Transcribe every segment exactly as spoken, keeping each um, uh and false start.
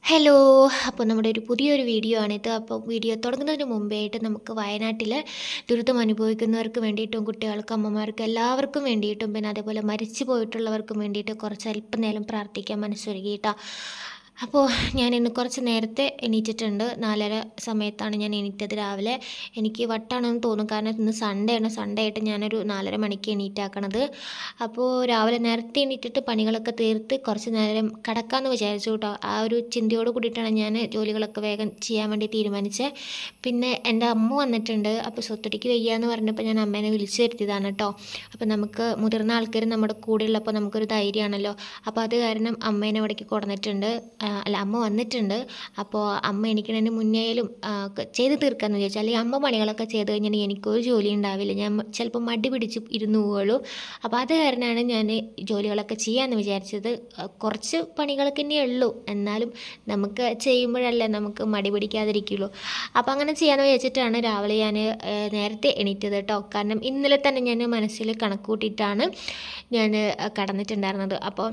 Hello. അപ്പോൾ നമ്മുടെ ഒരു പുതിയൊരു വീഡിയോ ആണിത്. അപ്പോൾ വീഡിയോ തുടങ്ങുന്നതിന് മുമ്പായിട്ട് നമുക്ക് വയനാട്ടിൽ ദുരിതം അനുഭവിക്കുന്നവർക്ക് വേണ്ടിയിട്ടും കുട്ടികൾക്കും അമ്മമാർക്കും എല്ലാവർക്കും വേണ്ടിയിട്ടും പിന്നെ അതേപോലെ മരിച്ചു പോയിട്ടുള്ളവർക്കും വേണ്ടിയിട്ട് കുറച്ച് അല്പനേരം പ്രാർത്ഥിക്കാൻ മനസ്സൊരുക്കിയിട്ടാ. അപ്പോൾ ഞാൻ ഇന്ന് കുറച്ച് നേരത്തെ എണീറ്റിട്ടുണ്ട്. നാലര സമയത്താണ് ഞാൻ എണീറ്റത് രാവിലെ. എനിക്ക് വട്ടാണെന്ന് തോന്നും, കാരണം ഇന്ന് സൺഡേ ആണ്. സൺഡേ ആയിട്ട് ഞാനൊരു നാലര മണിക്ക് എണീറ്റാക്കണത്. അപ്പോൾ രാവിലെ നേരത്തെ എണീറ്റിട്ട് പണികളൊക്കെ തീർത്ത് കുറച്ച് നേരം കിടക്കാമെന്ന് വിചാരിച്ചു കേട്ടോ. ആ ഒരു ചിന്തയോട് കൂടിയിട്ടാണ് ഞാൻ ജോലികളൊക്കെ വേഗം ചെയ്യാൻ വേണ്ടി തീരുമാനിച്ചത്. പിന്നെ എൻ്റെ അമ്മ വന്നിട്ടുണ്ട്. അപ്പോൾ സ്വത്തുടിക്ക് വയ്യാന്ന് പറഞ്ഞപ്പോൾ ഞാൻ അമ്മേനെ വിളിച്ചു വരുത്തിയതാണ് കേട്ടോ. അപ്പോൾ നമുക്ക് മുതിർന്ന ആൾക്കാർ നമ്മുടെ കൂടെ ഉള്ളപ്പോൾ നമുക്കൊരു ധൈര്യമാണല്ലോ. അപ്പോൾ അത് കാരണം അമ്മേനെ ഇവിടേക്ക് കൊണ്ടുവന്നിട്ടുണ്ട്. അല്ല, അമ്മ വന്നിട്ടുണ്ട്. അപ്പോൾ അമ്മ എണീക്കണതിന് മുന്നേലും ചെയ്ത് തീർക്കാമെന്ന് വിചാരിച്ചു. അല്ലെങ്കിൽ അമ്മ പണികളൊക്കെ ചെയ്ത് കഴിഞ്ഞാൽ എനിക്കൊരു ജോലി ഉണ്ടാവില്ല. ഞാൻ ചിലപ്പോൾ മടി പിടിച്ച് ഇരുന്ന് പോവുള്ളൂ. അപ്പോൾ അത് കാരണമാണ് ഞാൻ ജോലികളൊക്കെ ചെയ്യാമെന്ന് വിചാരിച്ചത്. കുറച്ച് പണികളൊക്കെ തന്നെ ഉള്ളൂ, എന്നാലും നമുക്ക് ചെയ്യുമ്പോഴല്ലേ നമുക്ക് മടി പിടിക്കാതിരിക്കുള്ളൂ. അപ്പോൾ അങ്ങനെ ചെയ്യാമെന്ന് വിചാരിച്ചിട്ടാണ് രാവിലെ ഞാൻ നേരത്തെ എണീറ്റത് കേട്ടോ. കാരണം ഇന്നലെ തന്നെ ഞാൻ മനസ്സിൽ കണക്ക് കൂട്ടിയിട്ടാണ് ഞാൻ കടന്നിട്ടുണ്ടായിരുന്നത്. അപ്പോൾ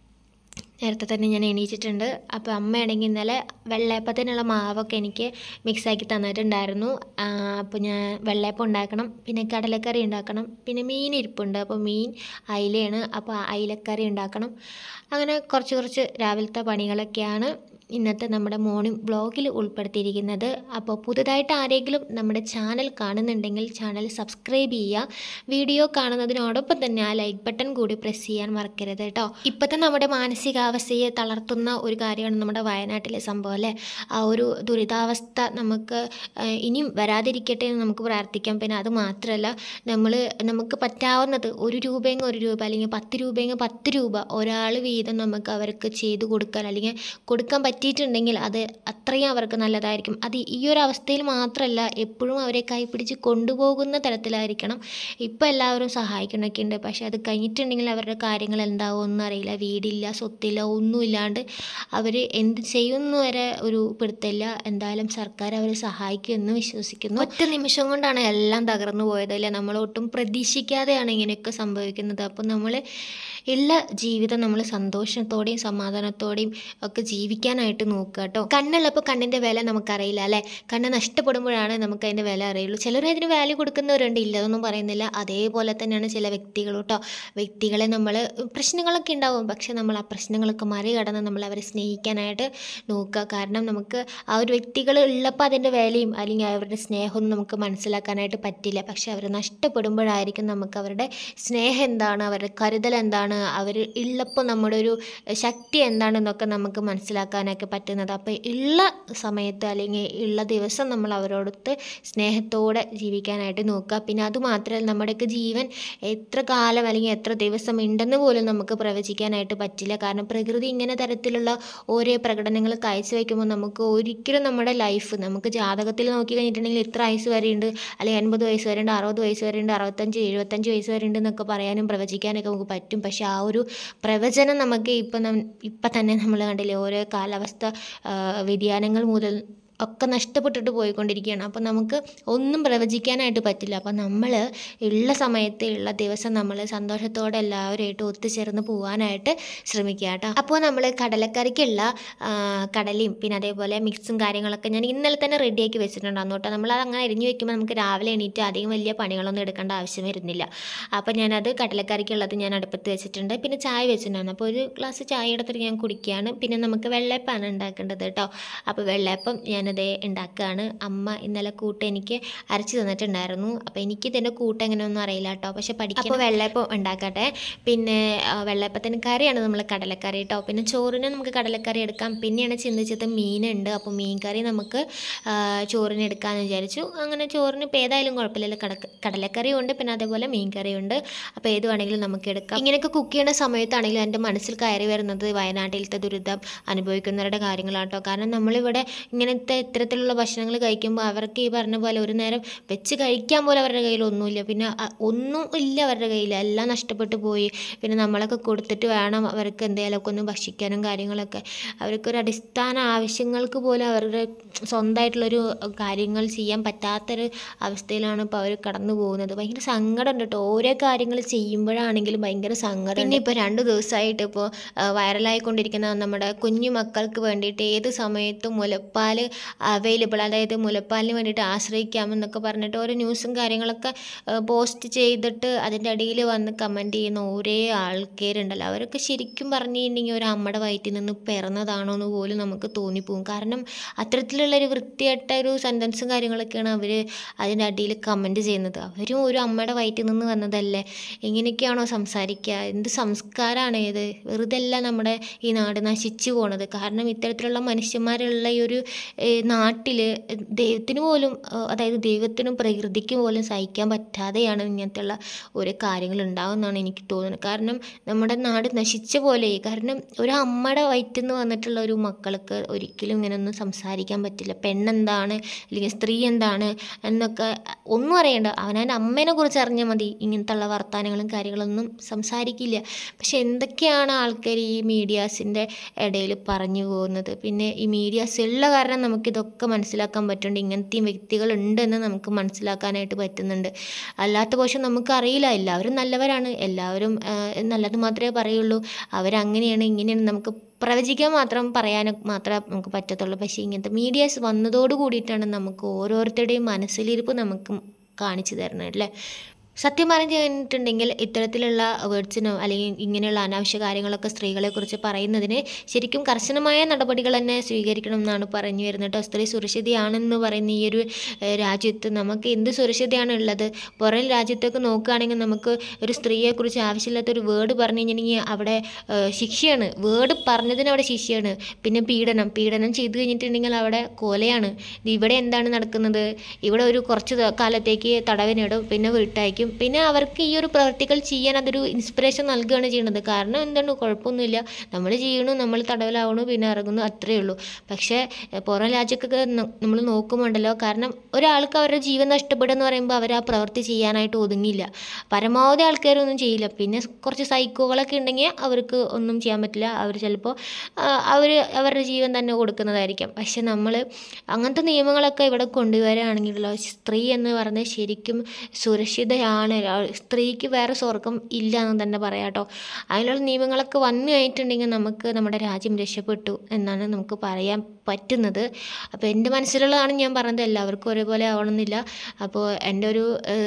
നേരത്തെ തന്നെ ഞാൻ എണീച്ചിട്ടുണ്ട്. അപ്പോൾ അമ്മയാണെങ്കിൽ ഇന്നലെ വെള്ളയപ്പത്തിനുള്ള മാവൊക്കെ എനിക്ക് മിക്സാക്കി തന്നിട്ടുണ്ടായിരുന്നു. അപ്പോൾ ഞാൻ വെള്ളയപ്പം ഉണ്ടാക്കണം, പിന്നെ കടലക്കറി ഉണ്ടാക്കണം, പിന്നെ മീൻ ഇരിപ്പുണ്ട്. അപ്പോൾ മീൻ അയിലയാണ്, അപ്പോൾ അയിലക്കറി ഉണ്ടാക്കണം. അങ്ങനെ കുറച്ച് കുറച്ച് രാവിലത്തെ പണികളൊക്കെയാണ് ഇന്നത്തെ നമ്മുടെ മോർണിംഗ് വ്ളോഗിൽ ഉൾപ്പെടുത്തിയിരിക്കുന്നത്. അപ്പോൾ പുതുതായിട്ട് ആരെങ്കിലും നമ്മുടെ ചാനൽ കാണുന്നുണ്ടെങ്കിൽ ചാനൽ സബ്സ്ക്രൈബ് ചെയ്യുക. വീഡിയോ കാണുന്നതിനോടൊപ്പം തന്നെ ആ ലൈക്ക് ബട്ടൺ കൂടി പ്രസ് ചെയ്യാൻ മറക്കരുത് കേട്ടോ. ഇപ്പോഴത്തെ നമ്മുടെ മാനസികാവസ്ഥയെ തളർത്തുന്ന ഒരു കാര്യമാണ് നമ്മുടെ വയനാട്ടിലെ സംഭവം അല്ലേ. ആ ഒരു ദുരിതാവസ്ഥ നമുക്ക് ഇനിയും വരാതിരിക്കട്ടെ എന്ന് നമുക്ക് പ്രാർത്ഥിക്കാം. പിന്നെ അത് മാത്രമല്ല, നമ്മൾ നമുക്ക് പറ്റാവുന്നത് ഒരു രൂപയെങ്കിൽ ഒരു രൂപ, അല്ലെങ്കിൽ പത്ത് രൂപയെങ്കിൽ പത്ത് രൂപ ഒരാൾ വീതം നമുക്ക് അവർക്ക് ചെയ്തു കൊടുക്കാൻ അല്ലെങ്കിൽ കൊടുക്കാൻ പറ്റിയിട്ടുണ്ടെങ്കിൽ അത് അത്രയും അവർക്ക് നല്ലതായിരിക്കും. അത് ഈ ഒരു അവസ്ഥയിൽ മാത്രമല്ല, എപ്പോഴും അവരെ കൈപിടിച്ച് കൊണ്ടുപോകുന്ന തരത്തിലായിരിക്കണം. ഇപ്പോൾ എല്ലാവരും സഹായിക്കണമൊക്കെ ഉണ്ട്, പക്ഷേ അത് കഴിഞ്ഞിട്ടുണ്ടെങ്കിൽ അവരുടെ കാര്യങ്ങൾ എന്താവുമെന്ന് അറിയില്ല. വീടില്ല, സ്വത്തില്ല, ഒന്നുമില്ലാണ്ട് അവർ എന്ത് ചെയ്യുമെന്ന് വരെ ഒരു പിടുത്തമില്ല. എന്തായാലും സർക്കാർ അവരെ സഹായിക്കുമെന്ന് വിശ്വസിക്കുന്നു. ഒറ്റ നിമിഷം കൊണ്ടാണ് എല്ലാം തകർന്നു പോയതല്ലേ. നമ്മളൊട്ടും പ്രതീക്ഷിക്കാതെയാണ് ഇങ്ങനെയൊക്കെ സംഭവിക്കുന്നത്. അപ്പോൾ നമ്മൾ ഉള്ള ജീവിതം നമ്മൾ സന്തോഷത്തോടെയും സമാധാനത്തോടെയും ഒക്കെ ജീവിക്കാനായിട്ട് നോക്കുക കേട്ടോ. കണ്ണുള്ളപ്പോൾ കണ്ണിൻ്റെ വില നമുക്കറിയില്ല അല്ലേ. കണ്ണ് നഷ്ടപ്പെടുമ്പോഴാണ് നമുക്ക് അതിൻ്റെ വില അറിയുള്ളൂ. ചിലർ അതിന് വാല്യൂ കൊടുക്കുന്നവരുണ്ട്, ഇല്ലതൊന്നും പറയുന്നില്ല. അതേപോലെ തന്നെയാണ് ചില വ്യക്തികൾ കേട്ടോ. വ്യക്തികളെ നമ്മൾ പ്രശ്നങ്ങളൊക്കെ ഉണ്ടാവും, പക്ഷെ നമ്മൾ ആ പ്രശ്നങ്ങളൊക്കെ മറികടന്ന് നമ്മൾ അവരെ സ്നേഹിക്കാനായിട്ട് നോക്കുക. കാരണം നമുക്ക് ആ ഒരു വ്യക്തികൾ ഉള്ളപ്പോൾ അതിൻ്റെ വിലയും അല്ലെങ്കിൽ അവരുടെ സ്നേഹമൊന്നും നമുക്ക് മനസ്സിലാക്കാനായിട്ട് പറ്റില്ല. പക്ഷെ അവർ നഷ്ടപ്പെടുമ്പോഴായിരിക്കും നമുക്ക് അവരുടെ സ്നേഹം എന്താണ്, അവരുടെ കരുതൽ എന്താണ്, അവർ ഉള്ളപ്പോൾ നമ്മുടെ ഒരു ശക്തി എന്താണെന്നൊക്കെ നമുക്ക് മനസ്സിലാക്കാനൊക്കെ പറ്റുന്നത്. അപ്പോൾ ഉള്ള സമയത്ത് അല്ലെങ്കിൽ ഉള്ള ദിവസം നമ്മൾ അവരോടൊത്ത് സ്നേഹത്തോടെ ജീവിക്കാനായിട്ട് നോക്കുക. പിന്നെ അതുമാത്രമല്ല, നമ്മുടെയൊക്കെ ജീവൻ എത്ര കാലം അല്ലെങ്കിൽ എത്ര ദിവസം ഉണ്ടെന്ന് പോലും നമുക്ക് പ്രവചിക്കാനായിട്ട് പറ്റില്ല. കാരണം പ്രകൃതി ഇങ്ങനെ തരത്തിലുള്ള ഓരോ പ്രകടനങ്ങൾ കാഴ്ചവെക്കുമ്പോൾ നമുക്ക് ഒരിക്കലും നമ്മുടെ ലൈഫ് നമുക്ക് ജാതകത്തിൽ നോക്കി കഴിഞ്ഞിട്ടുണ്ടെങ്കിൽ ഇത്ര വയസ്സ് വരെയുണ്ട്, അല്ലെങ്കിൽ എൺപത് വയസ്സ് വരെയുണ്ട്, അറുപത് വയസ്സ് വരെയുണ്ട്, അറുപത്തഞ്ച് എഴുപത്തഞ്ച് വയസ്സ് വരെയുണ്ട് എന്നൊക്കെ പറയാനും പ്രവചിക്കാനൊക്കെ നമുക്ക് പറ്റും. പക്ഷെ ആ ഒരു പ്രവചനം നമുക്ക് ഇപ്പം ഇപ്പം തന്നെ നമ്മൾ കണ്ടില്ലേ, ഓരോ കാലാവസ്ഥ വ്യതിയാനങ്ങൾ മുതൽ ഒക്കെ നഷ്ടപ്പെട്ടിട്ട് പോയിക്കൊണ്ടിരിക്കുകയാണ്. അപ്പോൾ നമുക്ക് ഒന്നും പ്രവചിക്കാനായിട്ട് പറ്റില്ല. അപ്പോൾ നമ്മൾ ഉള്ള സമയത്ത് ഉള്ള ദിവസം നമ്മൾ സന്തോഷത്തോടെ എല്ലാവരുമായിട്ട് ഒത്തുചേർന്ന് പോകാനായിട്ട് ശ്രമിക്കുക കേട്ടോ. അപ്പോൾ നമ്മൾ കടലക്കറിക്കുള്ള കടലയും പിന്നെ അതേപോലെ മിക്സും കാര്യങ്ങളൊക്കെ ഞാൻ ഇന്നലെ തന്നെ റെഡിയാക്കി വെച്ചിട്ടുണ്ടായിരുന്നു കേട്ടോ. നമ്മളത് അങ്ങനെ അരിഞ്ഞ് വെക്കുമ്പോൾ നമുക്ക് രാവിലെ എണീറ്റ് അധികം വലിയ പണികളൊന്നും എടുക്കേണ്ട ആവശ്യം വരുന്നില്ല. അപ്പോൾ ഞാനത് കടലക്കറിക്കുള്ളത് ഞാൻ അടുപ്പത്ത് വെച്ചിട്ടുണ്ട്. പിന്നെ ചായ വെച്ചിട്ടുണ്ടായിരുന്നു. അപ്പോൾ ഒരു ഗ്ലാസ് ചായ എടുത്തിട്ട് ഞാൻ കുടിക്കുകയാണ്. പിന്നെ നമുക്ക് വെള്ളയപ്പമാണ് ഉണ്ടാക്കേണ്ടത് കേട്ടോ. അപ്പോൾ വെള്ളയപ്പം ഞാൻ അതേ ഉണ്ടാക്കുകയാണ്. അമ്മ ഇന്നലെ കൂട്ട് എനിക്ക് അരച്ച് തന്നിട്ടുണ്ടായിരുന്നു. അപ്പോൾ എനിക്ക് ഇതിൻ്റെ കൂട്ട് എങ്ങനെയൊന്നും അറിയില്ല കേട്ടോ, പക്ഷെ പഠിക്കാം. അപ്പോൾ വെള്ളയപ്പം ഉണ്ടാക്കട്ടെ. പിന്നെ വെള്ളയപ്പത്തിന് കറിയാണ് നമ്മൾ കടലക്കറി കേട്ടോ. പിന്നെ ചോറിന് നമുക്ക് കടലക്കറി എടുക്കാം. പിന്നെയാണ് ചിന്തിച്ചത് മീനുണ്ട്, അപ്പോൾ മീൻ കറി നമുക്ക് ചോറിന് എടുക്കാമെന്ന് വിചാരിച്ചു. അങ്ങനെ ചോറിന് ഇപ്പോൾ ഏതായാലും കുഴപ്പമില്ല, കട കടലക്കറിയും ഉണ്ട്, പിന്നെ അതേപോലെ മീൻ കറിയുണ്ട്. അപ്പോൾ ഏത് വേണമെങ്കിലും നമുക്ക് എടുക്കാം. ഇങ്ങനെയൊക്കെ കുക്ക് ചെയ്യുന്ന സമയത്താണെങ്കിലും എൻ്റെ മനസ്സിൽ കയറി വരുന്നത് വയനാട്ടിലത്തെ ദുരിതം അനുഭവിക്കുന്നവരുടെ കാര്യങ്ങളാണ് കേട്ടോ. കാരണം നമ്മളിവിടെ ഇങ്ങനത്തെ ഇത്തരത്തിലുള്ള ഭക്ഷണങ്ങൾ കഴിക്കുമ്പോൾ അവർക്ക് ഈ പറഞ്ഞ പോലെ ഒരു നേരം വെച്ച് കഴിക്കാൻ പോലും അവരുടെ കയ്യിൽ ഒന്നുമില്ല. പിന്നെ ഒന്നും ഇല്ല അവരുടെ കയ്യിൽ, എല്ലാം നഷ്ടപ്പെട്ടു പോയി. പിന്നെ നമ്മളൊക്കെ കൊടുത്തിട്ട് വേണം അവർക്ക് എന്തെങ്കിലുമൊക്കെ ഒന്ന് ഭക്ഷിക്കാനും കാര്യങ്ങളൊക്കെ. അവർക്കൊരു അടിസ്ഥാന ആവശ്യങ്ങൾക്ക് പോലും അവരുടെ സ്വന്തമായിട്ടുള്ളൊരു കാര്യങ്ങൾ ചെയ്യാൻ പറ്റാത്തൊരു അവസ്ഥയിലാണ് ഇപ്പോൾ അവർ കടന്നു പോകുന്നത്. ഭയങ്കര സങ്കടമുണ്ട് കേട്ടോ, ഓരോ കാര്യങ്ങൾ ചെയ്യുമ്പോഴാണെങ്കിലും ഭയങ്കര സങ്കടം. പിന്നെ ഇപ്പോൾ രണ്ട് ദിവസമായിട്ട് ഇപ്പോൾ വൈറലായിക്കൊണ്ടിരിക്കുന്ന നമ്മുടെ കുഞ്ഞു മക്കൾക്ക് വേണ്ടിയിട്ട് ഏത് സമയത്തും മുലപ്പാൽ അവൈലബിൾ, അതായത് മുലപ്പാലിന് വേണ്ടിയിട്ട് ആശ്രയിക്കാമെന്നൊക്കെ പറഞ്ഞിട്ട് ഓരോ ന്യൂസും കാര്യങ്ങളൊക്കെ പോസ്റ്റ് ചെയ്തിട്ട് അതിൻ്റെ അടിയിൽ വന്ന് കമൻറ്റ് ചെയ്യുന്ന ഓരോ ആൾക്കാരുണ്ടല്ലോ, അവരൊക്കെ ശരിക്കും പറഞ്ഞിട്ടുണ്ടെങ്കിൽ ഒരു അമ്മയുടെ വയറ്റിൽ നിന്ന് പിറന്നതാണോ എന്ന് പോലും നമുക്ക് തോന്നിപ്പോകും. കാരണം അത്തരത്തിലുള്ളൊരു വൃത്തികെട്ട ഒരു സെൻറ്റൻസും കാര്യങ്ങളൊക്കെയാണ് അവർ അതിൻ്റെ അടിയിൽ കമൻറ്റ് ചെയ്യുന്നത്. അവരും ഒരു അമ്മയുടെ വയറ്റിൽ നിന്ന് വന്നതല്ലേ, ഇങ്ങനെയൊക്കെയാണോ സംസാരിക്കുക? എന്ത് സംസ്കാരമാണ് ഇത്? വെറുതെ അല്ല നമ്മുടെ ഈ നാട് നശിച്ചു പോണത്. കാരണം ഇത്തരത്തിലുള്ള മനുഷ്യന്മാരുള്ള ഈ ഒരു നാട്ടിൽ ദൈവത്തിന് പോലും, അതായത് ദൈവത്തിനും പ്രകൃതിക്കും പോലും സഹിക്കാൻ പറ്റാതെയാണ് ഇങ്ങനത്തെയുള്ള ഓരോ കാര്യങ്ങൾ ഉണ്ടാകുമെന്നാണ് എനിക്ക് തോന്നുന്നത്. കാരണം നമ്മുടെ നാട് നശിച്ച പോലെ, കാരണം ഒരു അമ്മയുടെ വയറ്റിൽ നിന്ന് വന്നിട്ടുള്ള ഒരു മക്കൾക്ക് ഒരിക്കലും ഇങ്ങനെയൊന്നും സംസാരിക്കാൻ പറ്റില്ല. പെണ്ണെന്താണ് അല്ലെങ്കിൽ സ്ത്രീ എന്താണ് എന്നൊക്കെ ഒന്നും അറിയണ്ട, അവനവൻ്റെ അമ്മേനെ കുറിച്ച് അറിഞ്ഞാൽ മതി, ഇങ്ങനത്തുള്ള വർത്തമാനങ്ങളും കാര്യങ്ങളൊന്നും സംസാരിക്കില്ല. പക്ഷെ എന്തൊക്കെയാണ് ആൾക്കാർ ഈ മീഡിയാസിൻ്റെ ഇടയിൽ പറഞ്ഞു പോകുന്നത്. പിന്നെ ഈ മീഡിയാസ് ഉള്ള കാരണം നമുക്കിതൊക്കെ മനസ്സിലാക്കാൻ പറ്റുന്നുണ്ട്, ഇങ്ങനത്തെയും വ്യക്തികളുണ്ടെന്ന് നമുക്ക് മനസ്സിലാക്കാനായിട്ട് പറ്റുന്നുണ്ട്. അല്ലാത്ത പക്ഷം നമുക്കറിയില്ല. എല്ലാവരും നല്ലവരാണ്, എല്ലാവരും നല്ലത് മാത്രമേ പറയുള്ളൂ, അവരങ്ങനെയാണ് ഇങ്ങനെയാണ് നമുക്ക് പ്രവചിക്കാൻ മാത്രം, പറയാൻ മാത്രമേ നമുക്ക് പറ്റത്തുള്ളൂ. പക്ഷേ ഇങ്ങനത്തെ മീഡിയാസ് വന്നതോട് കൂടിയിട്ടാണ് നമുക്ക് ഓരോരുത്തരുടെയും മനസ്സിലിരിപ്പ് നമുക്ക് കാണിച്ചു തരണം അല്ലേ. സത്യം പറഞ്ഞു കഴിഞ്ഞിട്ടുണ്ടെങ്കിൽ ഇത്തരത്തിലുള്ള വേർഡ്സിനോ അല്ലെങ്കിൽ ഇങ്ങനെയുള്ള അനാവശ്യ കാര്യങ്ങളൊക്കെ സ്ത്രീകളെക്കുറിച്ച് പറയുന്നതിന് ശരിക്കും കർശനമായ നടപടികൾ തന്നെ സ്വീകരിക്കണം എന്നാണ് പറഞ്ഞു വരുന്നത് കേട്ടോ. സ്ത്രീ സുരക്ഷിതയാണെന്ന് പറയുന്ന ഈ ഒരു രാജ്യത്ത് നമുക്ക് എന്ത് സുരക്ഷിതയാണ് ഉള്ളത്? പുറം രാജ്യത്തൊക്കെ നോക്കുകയാണെങ്കിൽ നമുക്ക് ഒരു സ്ത്രീയെക്കുറിച്ച് ആവശ്യമില്ലാത്തൊരു വേർഡ് പറഞ്ഞു കഴിഞ്ഞിട്ടുണ്ടെങ്കിൽ അവിടെ ശിക്ഷയാണ്, വേർഡ് പറഞ്ഞതിന് അവിടെ ശിക്ഷയാണ്. പിന്നെ പീഡനം പീഡനം ചെയ്തു കഴിഞ്ഞിട്ടുണ്ടെങ്കിൽ അവിടെ കൊലയാണ്. ഇവിടെ എന്താണ് നടക്കുന്നത്? ഇവിടെ ഒരു കുറച്ച് കാലത്തേക്ക് തടവിനിടും, പിന്നെ വിട്ടയക്കും. പിന്നെ അവർക്ക് ഈ ഒരു പ്രവൃത്തികൾ ചെയ്യാൻ അതൊരു ഇൻസ്പിറേഷൻ നൽകുകയാണ് ചെയ്യുന്നത്. കാരണം എന്താണ്, കുഴപ്പമൊന്നുമില്ല, നമ്മൾ ചെയ്യണു, നമ്മൾ തടവിലാവണു, പിന്നെ ഇറങ്ങുന്നു, അത്രയേ ഉള്ളൂ. പക്ഷേ പുറം രാജ്യമൊക്കെ നമ്മൾ നോക്കുമ്പോണ്ടല്ലോ, കാരണം ഒരാൾക്ക് അവരുടെ ജീവൻ നഷ്ടപ്പെടുക എന്ന് പറയുമ്പോൾ അവർ ആ പ്രവൃത്തി ചെയ്യാനായിട്ട് ഒതുങ്ങില്ല. പരമാവധി ആൾക്കാരൊന്നും ചെയ്യില്ല. പിന്നെ കുറച്ച് സൈക്കോകളൊക്കെ ഉണ്ടെങ്കിൽ അവർക്ക് ഒന്നും ചെയ്യാൻ പറ്റില്ല, അവർ ചിലപ്പോൾ അവർ അവരുടെ ജീവൻ തന്നെ കൊടുക്കുന്നതായിരിക്കാം. പക്ഷെ നമ്മൾ അങ്ങനത്തെ നിയമങ്ങളൊക്കെ ഇവിടെ കൊണ്ടുവരികയാണെങ്കിലോ, സ്ത്രീ എന്ന് പറഞ്ഞാൽ ശരിക്കും സുരക്ഷിതയാണ്. സ്ത്രീക്ക് വേറെ സ്വർഗം ഇല്ല എന്ന് തന്നെ പറയാം കേട്ടോ. അതിനുള്ള നിയമങ്ങളൊക്കെ വന്നു കഴിഞ്ഞിട്ടുണ്ടെങ്കിൽ നമുക്ക് നമ്മുടെ രാജ്യം രക്ഷപ്പെട്ടു എന്നാണ് നമുക്ക് പറയാൻ പറ്റുന്നത്. അപ്പോൾ എൻ്റെ മനസ്സിലുള്ളതാണ് ഞാൻ പറഞ്ഞത്, എല്ലാവർക്കും ഒരേപോലെ ആവണമെന്നില്ല. അപ്പോൾ എൻ്റെ ഒരു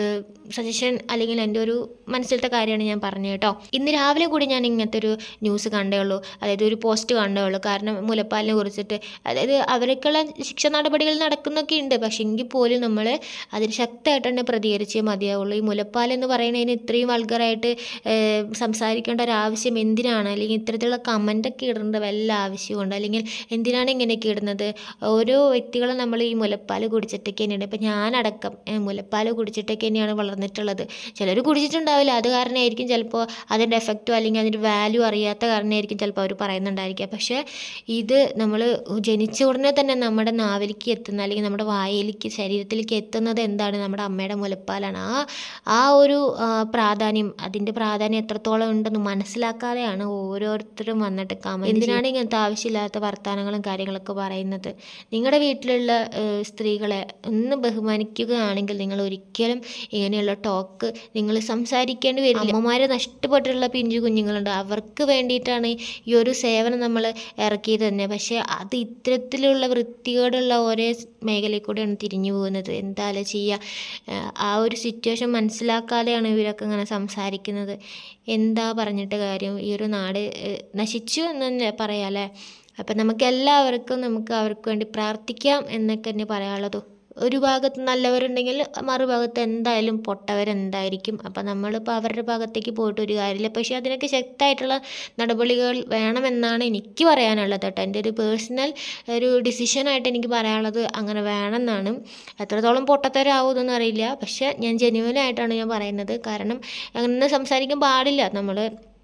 സജഷൻ അല്ലെങ്കിൽ എൻ്റെ ഒരു മനസ്സിലത്തെ കാര്യമാണ് ഞാൻ പറഞ്ഞത് കേട്ടോ. ഇന്ന് രാവിലെ കൂടി ഞാൻ ഇങ്ങനത്തെ ഒരു ന്യൂസ് കണ്ടേ ഉള്ളൂ, അതായത് ഒരു പോസ്റ്റ് കണ്ടേ ഉള്ളൂ. കാരണം മുലപ്പാലിനെ കുറിച്ചിട്ട്, അതായത് അവർക്കുള്ള ശിക്ഷ നടപടികൾ നടക്കുന്നൊക്കെ ഉണ്ട്, പക്ഷേ എങ്കിൽ പോലും നമ്മൾ അതിന് ശക്തമായിട്ട് തന്നെ പ്രതികരിച്ചേ മതിയാവുള്ളൂ. ഈ മുലപ്പാൽ എന്ന് പറയുന്നതിന് ഇത്രയും വൾഗറായിട്ട് സംസാരിക്കേണ്ട ഒരു ആവശ്യം എന്തിനാണ്? അല്ലെങ്കിൽ ഇത്തരത്തിലുള്ള കമൻ്റൊക്കെ ഇടേണ്ട വല്ല ആവശ്യമുണ്ട്? അല്ലെങ്കിൽ എന്തിനാണ് ഇങ്ങനെയൊക്കെ ഇടുന്നത്? ഓരോ വ്യക്തികളും നമ്മൾ ഈ മുലപ്പാൽ കുടിച്ചിട്ടൊക്കെ തന്നെയാണ്, ഇപ്പം ഞാനടക്കം മുലപ്പാൽ കുടിച്ചിട്ടൊക്കെ തന്നെയാണ് വളർന്നിട്ടുള്ളത്. ചിലർ കുടിച്ചിട്ടുണ്ടാവില്ല, അത് കാരണമായിരിക്കും ചിലപ്പോൾ അതിൻ്റെ എഫക്റ്റോ അല്ലെങ്കിൽ അതിൻ്റെ വാല്യൂ അറിയാത്ത കാരണമായിരിക്കും ചിലപ്പോൾ അവർ പറയുന്നുണ്ടായിരിക്കുക. പക്ഷേ ഇത് നമ്മൾ ജനിച്ച ഉടനെ തന്നെ നമ്മുടെ നാവിലേക്ക് എത്തുന്ന അല്ലെങ്കിൽ നമ്മുടെ വായിലേക്ക് ശരീരത്തിലേക്ക് എത്തുന്നത് എന്താണ്? നമ്മുടെ അമ്മയുടെ മുലപ്പാലാണ്. ആ ആ ഒരു പ്രാധാന്യം, അതിൻ്റെ പ്രാധാന്യം എത്രത്തോളം ഉണ്ടെന്ന് മനസ്സിലാക്കാതെയാണ് ഓരോരുത്തരും വന്നിട്ട് കമൻറ്റ്, എന്തിനാണ് ഇങ്ങനത്തെ ആവശ്യമില്ലാത്ത വർത്തമാനങ്ങളും കാര്യങ്ങളൊക്കെ പറയുന്നത്? നിങ്ങളുടെ വീട്ടിലുള്ള സ്ത്രീകളെ ഒന്ന് ബഹുമാനിക്കുകയാണെങ്കിൽ നിങ്ങൾ ഒരിക്കലും ഇങ്ങനെയുള്ള ടോക്ക് നിങ്ങൾ സംസാരിക്കേണ്ടി വരില്ല. അമ്മമാരെ നഷ്ടപ്പെട്ടിട്ടുള്ള പിഞ്ചു കുഞ്ഞുങ്ങളുണ്ട്, അവർക്ക് വേണ്ടിയിട്ടാണ് ഈ ഒരു സേവനം നമ്മൾ ഇറക്കിയത് തന്നെ. പക്ഷേ അത് ഇത്തരത്തിലുള്ള വൃത്തികേടുള്ള ഓരോ മേഖലയിൽ കൂടെയാണ് തിരിഞ്ഞു പോകുന്നത്. എന്തായാലും ചെയ്യുക, ആ ഒരു സിറ്റുവേഷൻ മനസ്സിലാക്കാതെയാണ് ഇവരൊക്കെ ഇങ്ങനെ സംസാരിക്കുന്നത്. എന്താ പറഞ്ഞിട്ട് കാര്യം? ഈ ഒരു നാട് നശിച്ചു എന്ന് തന്നെ പറയാം അല്ലേ. അപ്പം നമുക്ക് എല്ലാവർക്കും നമുക്ക് അവർക്ക് വേണ്ടി പ്രാർത്ഥിക്കാം എന്നൊക്കെ തന്നെ പറയാനുള്ളത്. ഒരു ഭാഗത്ത് നല്ലവരുണ്ടെങ്കിൽ മറുഭാഗത്ത് എന്തായാലും പൊട്ടവരെന്തായിരിക്കും. അപ്പം നമ്മളിപ്പോൾ അവരുടെ ഭാഗത്തേക്ക് പോയിട്ട് ഒരു കാര്യമില്ല. പക്ഷേ അതിനൊക്കെ ശക്തമായിട്ടുള്ള നടപടികൾ വേണമെന്നാണ് എനിക്ക് പറയാനുള്ളത് കേട്ടോ. എൻ്റെ ഒരു പേഴ്സണൽ ഒരു ഡിസിഷനായിട്ട് എനിക്ക് പറയാനുള്ളത് അങ്ങനെ വേണമെന്നാണ്. എത്രത്തോളം പൊട്ടത്തരാവുമെന്നൊന്നും അറിയില്ല, പക്ഷേ ഞാൻ ജെന്യുവനായിട്ടാണ് ഞാൻ പറയുന്നത്. കാരണം അങ്ങനെ സംസാരിക്കാൻ പാടില്ല. നമ്മൾ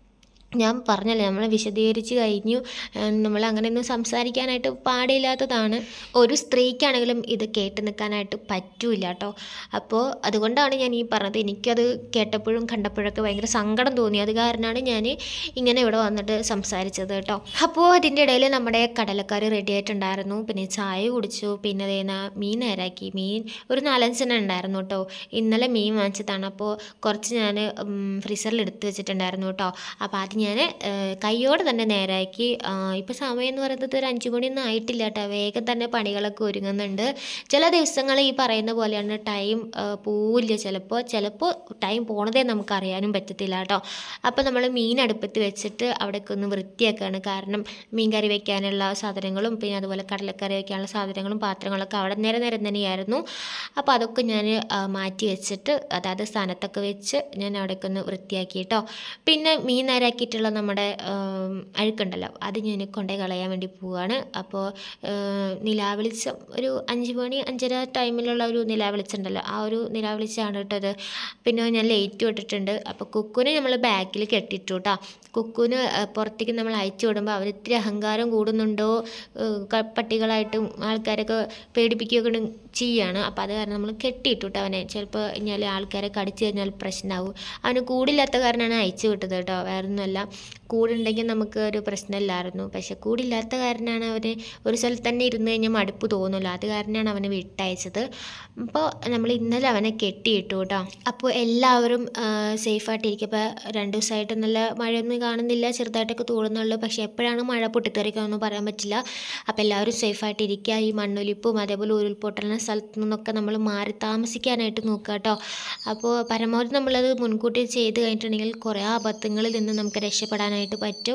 ഞാൻ പറഞ്ഞല്ലോ നമ്മൾ വിശദീകരിച്ച് കഴിഞ്ഞു. നമ്മൾ അങ്ങനെയൊന്നും സംസാരിക്കാനായിട്ട് പാടില്ലാത്തതാണ്. ഒരു സ്ത്രീക്കാണെങ്കിലും ഇത് കേട്ട് നിൽക്കാനായിട്ട് പറ്റൂല കേട്ടോ. അപ്പോൾ അതുകൊണ്ടാണ് ഞാൻ ഈ പറഞ്ഞത്. എനിക്കത് കേട്ടപ്പോഴും കണ്ടപ്പോഴൊക്കെ ഭയങ്കര സങ്കടം തോന്നി. അത് കാരണമാണ് ഞാൻ ഇങ്ങനെ ഇവിടെ വന്നിട്ട് സംസാരിച്ചത് കേട്ടോ. അപ്പോൾ അതിൻ്റെ ഇടയിൽ നമ്മുടെ കടലക്കറി റെഡി ആയിട്ടുണ്ടായിരുന്നു. പിന്നെ ചായ കുടിച്ചു. പിന്നെ അതേന മീൻ നേരാക്കി. മീൻ ഒരു നാലഞ്ചെണ്ണം ഉണ്ടായിരുന്നു കേട്ടോ. ഇന്നലെ മീൻ വാങ്ങിച്ചതാണ്. അപ്പോൾ കുറച്ച് ഞാൻ ഫ്രീസറിൽ എടുത്ത് വെച്ചിട്ടുണ്ടായിരുന്നു കേട്ടോ. അപ്പോൾ അത് ഞാൻ കൈയോടെ തന്നെ നേരാക്കി. ഇപ്പോൾ സമയം എന്ന് പറയുന്നത് ഒരു അഞ്ച് മണിയൊന്നും ആയിട്ടില്ല കേട്ടോ. വേഗം തന്നെ പണികളൊക്കെ ഒരുങ്ങുന്നുണ്ട്. ചില ദിവസങ്ങൾ ഈ പറയുന്ന പോലെയാണ്, ടൈം പോവില്ല. ചിലപ്പോൾ ചിലപ്പോൾ ടൈം പോണതേ നമുക്ക് അറിയാനും പറ്റത്തില്ല കേട്ടോ. അപ്പോൾ നമ്മൾ മീൻ അടുപ്പത്ത് വെച്ചിട്ട് അവിടേക്ക് ഒന്ന് വൃത്തിയാക്കുകയാണ്. കാരണം മീൻ കറി വയ്ക്കാനുള്ള സാധനങ്ങളും പിന്നെ അതുപോലെ കടലക്കറി വയ്ക്കാനുള്ള സാധനങ്ങളും പാത്രങ്ങളൊക്കെ അവിടെ നേരെ നേരം തന്നെയായിരുന്നു. അപ്പോൾ അതൊക്കെ ഞാൻ മാറ്റി വെച്ചിട്ട് അതായത് സ്ഥാനത്തൊക്കെ വെച്ച് ഞാൻ അവിടേക്ക് ഒന്ന് വൃത്തിയാക്കി കേട്ടോ. പിന്നെ മീൻ നേരാക്കിയിട്ടുള്ള നമ്മുടെ അഴുക്കുണ്ടല്ലോ അത് ഞാൻ കൊണ്ടേ കളയാൻ വേണ്ടി പോവുകയാണ്. അപ്പോൾ നിലാവെളിച്ചം ഒരു അഞ്ച് മണി അഞ്ചര ടൈമിലുള്ള ഒരു നിലാവെളിച്ചുണ്ടല്ലോ, ആ ഒരു നിലാവെളിച്ചാണ് കേട്ടത്. പിന്നെ ഞാൻ ലൈറ്റ് ഇട്ടിട്ടുണ്ട്. അപ്പോൾ കുക്കുനെ നമ്മൾ ബാക്കിൽ കെട്ടിയിട്ടു കേട്ടോ. കുക്കുന് പുറത്തേക്ക് നമ്മൾ അയച്ചു വിടുമ്പോൾ അവർ ഇത്തിരി അഹങ്കാരം കൂടുന്നുണ്ടോ, പട്ടികളായിട്ടും ആൾക്കാരൊക്കെ പേടിപ്പിക്കുകയൊക്കെ ചെയ്യാണ്. അപ്പോൾ അത് കാരണം നമ്മൾ കെട്ടിയിട്ടു കേട്ടോ അവനെ. ചിലപ്പോൾ കഴിഞ്ഞാൽ ആൾക്കാരെ കടിച്ചു കഴിഞ്ഞാൽ പ്രശ്നമാവും. അവന് കൂടില്ലാത്ത കാരണമാണ് അയച്ചു വിട്ടത് കേട്ടോ. വേറൊന്നുമല്ല, കൂടുണ്ടെങ്കിൽ നമുക്ക് ഒരു പ്രശ്നമില്ലായിരുന്നു. പക്ഷെ കൂടില്ലാത്ത കാരണമാണ് അവന് ഒരു സ്ഥലത്ത് തന്നെ ഇരുന്ന് കഴിഞ്ഞാൽ മടുപ്പ് തോന്നുമല്ലോ, അത് കാരണമാണ് അവനെ വിട്ടയച്ചത്. അപ്പോൾ നമ്മൾ ഇന്നലെ അവനെ കെട്ടിയിട്ടു കേട്ടോ. അപ്പോൾ എല്ലാവരും സേഫായിട്ടിരിക്കും. ഇപ്പോൾ രണ്ട് ദിവസമായിട്ട് നല്ല മഴയൊന്നും കാണുന്നില്ല, ചെറുതായിട്ടൊക്കെ തൂടുന്നുള്ളൂ. പക്ഷേ എപ്പോഴാണ് മഴ പൊട്ടിത്തെറിക്കാമെന്ന് പറയാൻ പറ്റില്ല. അപ്പോൾ എല്ലാവരും സേഫായിട്ടിരിക്കുക. ഈ മണ്ണൊലിപ്പും അതേപോലെ ഉരുൾപൊട്ടലിന സ്ഥലത്തു നിന്നൊക്കെ നമ്മൾ മാറി താമസിക്കാനായിട്ട് നോക്കുക കേട്ടോ. അപ്പോൾ പരമാവധി നമ്മളത് മുൻകൂട്ടി ചെയ്ത് കഴിഞ്ഞിട്ടുണ്ടെങ്കിൽ കുറേ ആപത്തുകളിൽ നിന്ന് നമുക്ക് രക്ഷപ്പെടാനായിട്ട് പറ്റും.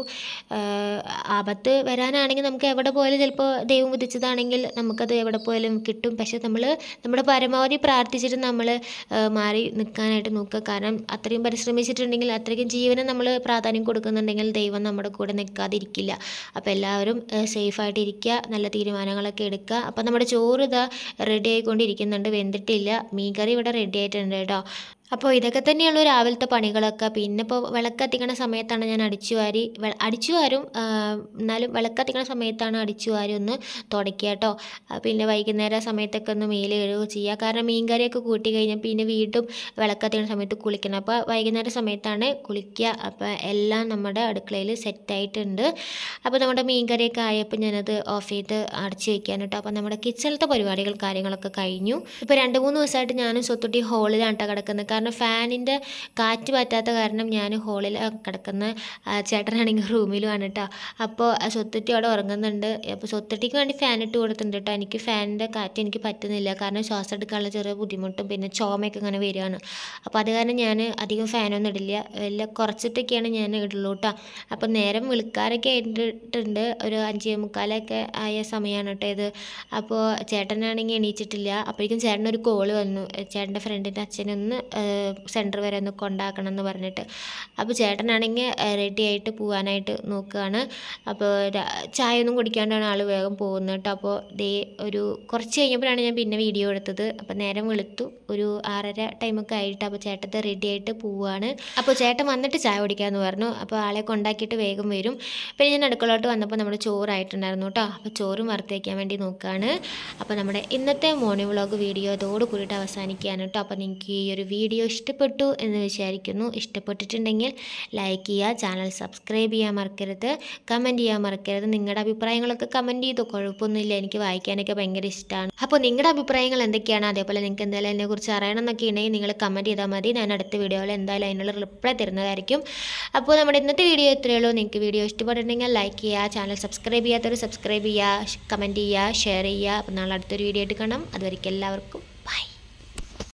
ആപത്ത് വരാനാണെങ്കിൽ നമുക്ക് എവിടെ പോയാലും ചിലപ്പോൾ ദൈവം വിധിച്ചതാണെങ്കിൽ നമുക്കത് എവിടെ പോയാലും കിട്ടും. പക്ഷേ നമ്മൾ നമ്മുടെ പരമാവധി പ്രാർത്ഥിച്ചിട്ട് നമ്മൾ മാറി നിൽക്കാനായിട്ട് നോക്കുക. കാരണം അത്രയും പരിശ്രമിച്ചിട്ടുണ്ടെങ്കിൽ അത്രയ്ക്കും ജീവന് നമ്മൾ പ്രാധാന്യം കൊടുക്കുന്നുണ്ടെങ്കിൽ ദൈവം നമ്മുടെ കൂടെ നിൽക്കാതിരിക്കില്ല. അപ്പോൾ എല്ലാവരും സേഫായിട്ടിരിക്കുക, നല്ല തീരുമാനങ്ങളൊക്കെ എടുക്കുക. അപ്പോൾ നമ്മുടെ ചോറ് ഇതാ റെഡി ആയിക്കൊണ്ടിരിക്കുന്നുണ്ട്, വെന്തിട്ടില്ല. മീൻ കറി ഇവിടെ റെഡി ആയിട്ടുണ്ട് കേട്ടോ. അപ്പോൾ ഇതൊക്കെ തന്നെയുള്ളൂ രാവിലത്തെ പണികളൊക്കെ. പിന്നെ ഇപ്പോൾ വിളക്കത്തിക്കണ സമയത്താണ് ഞാൻ അടിച്ചു വാരി അടിച്ചു വാരും എന്നാലും വിളക്കത്തിക്കണ സമയത്താണ് അടിച്ചു വാരി ഒന്ന് തുടയ്ക്കുക കേട്ടോ. പിന്നെ വൈകുന്നേരം സമയത്തൊക്കെ ഒന്ന് മേല് കഴുകുക ചെയ്യുക. കാരണം മീൻ കറിയൊക്കെ കൂട്ടി കഴിഞ്ഞാൽ പിന്നെ വീണ്ടും വിളക്കത്തിക്കണ സമയത്ത് കുളിക്കണം. അപ്പോൾ വൈകുന്നേരം സമയത്താണ് കുളിക്കുക. അപ്പോൾ എല്ലാം നമ്മുടെ അടുക്കളയിൽ സെറ്റായിട്ടുണ്ട്. അപ്പോൾ നമ്മുടെ മീൻ കറിയൊക്കെ ആയപ്പോൾ ഞാനത് ഓഫ് ചെയ്ത് അടച്ചു വയ്ക്കാൻ കേട്ടോ. അപ്പോൾ നമ്മുടെ കിച്ചണിലത്തെ പരിപാടികൾ കാര്യങ്ങളൊക്കെ കഴിഞ്ഞു. ഇപ്പോൾ രണ്ട് മൂന്ന് ദിവസമായിട്ട് ഞാനും സ്വത്തുട്ടി ഹോളിലാണ് കേട്ടോ കിടക്കുന്നത്. കാരണം ഫാനിൻ്റെ കാറ്റ് പറ്റാത്ത കാരണം ഞാൻ ഹോളിൽ കിടക്കുന്ന, ചേട്ടനാണെങ്കിൽ റൂമിലുമാണ് കേട്ടോ. അപ്പോൾ സ്വത്തുട്ടി അവിടെ ഉറങ്ങുന്നുണ്ട്. അപ്പോൾ സ്വത്തുട്ടിക്ക് വേണ്ടി ഫാൻ ഇട്ട് കൊടുത്തിട്ടുണ്ട് കേട്ടോ. എനിക്ക് ഫാനിൻ്റെ കാറ്റ് എനിക്ക് പറ്റുന്നില്ല, കാരണം ശ്വാസം എടുക്കാനുള്ള ചെറിയ ബുദ്ധിമുട്ടും പിന്നെ ചുമയൊക്കെ ഇങ്ങനെ വരികയാണ്. അപ്പോൾ അത് കാരണം ഞാൻ അധികം ഫാനൊന്നും ഇടില്ല, എല്ലാം കുറച്ചിട്ടൊക്കെയാണ് ഞാൻ ഇടുള്ളൂ കേട്ടോ. അപ്പോൾ നേരം വിളിക്കാറൊക്കെ ആയിട്ടുണ്ട്, ഒരു അഞ്ചേ മുക്കാലൊക്കെ ആയ സമയമാണ് കേട്ടോ ഇത്. അപ്പോൾ ചേട്ടനാണെങ്കിൽ എണീച്ചിട്ടില്ല. അപ്പോഴേക്കും ചേട്ടനൊരു കോള് വന്നു, ചേട്ടൻ്റെ ഫ്രണ്ടിൻ്റെ അച്ഛനൊന്ന് സെൻറ്റർ വരെ ഒന്ന് കൊണ്ടാക്കണം എന്ന് പറഞ്ഞിട്ട്. അപ്പോൾ ചേട്ടനാണെങ്കിൽ റെഡി ആയിട്ട് പോകാനായിട്ട് നോക്കുകയാണ്. അപ്പോൾ ചായ ഒന്നും കുടിക്കാണ്ടാണ് ആൾ വേഗം പോകുന്നത് കേട്ടോ. അപ്പോൾ ദേ ഒരു കുറച്ച് കഴിഞ്ഞപ്പോഴാണ് ഞാൻ പിന്നെ വീഡിയോ എടുത്തത്. അപ്പോൾ നേരം വെളുത്തു, ഒരു ആറര ടൈമൊക്കെ ആയിട്ട്. അപ്പോൾ ചേട്ടത്തെ റെഡി ആയിട്ട് പോവുകയാണ്. അപ്പോൾ ചേട്ടൻ വന്നിട്ട് ചായ കുടിക്കാമെന്ന് പറഞ്ഞു. അപ്പോൾ ആളെ കൊണ്ടാക്കിയിട്ട് വേഗം വരും. പിന്നെ ഞാൻ അടുക്കളോട്ട് വന്നപ്പോൾ നമ്മുടെ ചോറായിട്ടുണ്ടായിരുന്നു കേട്ടോ. അപ്പോൾ ചോറും വറുത്ത് വയ്ക്കാൻ വേണ്ടി നോക്കുകയാണ്. അപ്പോൾ നമ്മുടെ ഇന്നത്തെ മോർണിംഗ് വ്ളോഗ് വീഡിയോ അതോട് കൂടിയിട്ട് അവസാനിക്കുകയാണ് കേട്ടോ. അപ്പോൾ നിങ്ങൾക്ക് ഈ ഒരു വീഡിയോ ഇഷ്ടപ്പെട്ടു എന്ന് വിചാരിക്കുന്നു. ഇഷ്ടപ്പെട്ടിട്ടുണ്ടെങ്കിൽ ലൈക്ക് ചെയ്യുക, ചാനൽ സബ്സ്ക്രൈബ് ചെയ്യാൻ മറക്കരുത്, കമൻറ്റ് ചെയ്യാൻ മറക്കരുത്. നിങ്ങളുടെ അഭിപ്രായങ്ങളൊക്കെ കമൻറ്റ് ചെയ്തോ, കുഴപ്പമൊന്നുമില്ല, എനിക്ക് വായിക്കാനൊക്കെ ഭയങ്കര ഇഷ്ടമാണ്. അപ്പോൾ നിങ്ങളുടെ അഭിപ്രായങ്ങൾ എന്തൊക്കെയാണ്, അതേപോലെ നിങ്ങൾക്ക് എന്തായാലും എന്നെക്കുറിച്ച് അറിയണം എന്നൊക്കെ ഉണ്ടെങ്കിൽ നിങ്ങൾ കമൻറ്റ് ചെയ്താൽ മതി. ഞാൻ അടുത്ത വീഡിയോയിൽ എന്തായാലും അതിനുള്ള റിപ്ലൈ തരുന്നതായിരിക്കും. അപ്പോൾ നമ്മുടെ ഇന്നത്തെ വീഡിയോ ഇത്രയേ ഉള്ളൂ. നിങ്ങൾക്ക് വീഡിയോ ഇഷ്ടപ്പെട്ടിട്ടുണ്ടെങ്കിൽ ലൈക്ക് ചെയ്യുക, ചാനൽ സബ്സ്ക്രൈബ് ചെയ്യാത്തവർ സബ്സ്ക്രൈബ് ചെയ്യുക, കമൻറ്റ് ചെയ്യുക, ഷെയർ ചെയ്യുക. അപ്പോൾ നാളെ അടുത്തൊരു വീഡിയോ ആയിട്ട് കാണാം. അതുവരെയ്ക്കും എല്ലാവർക്കും ബൈ.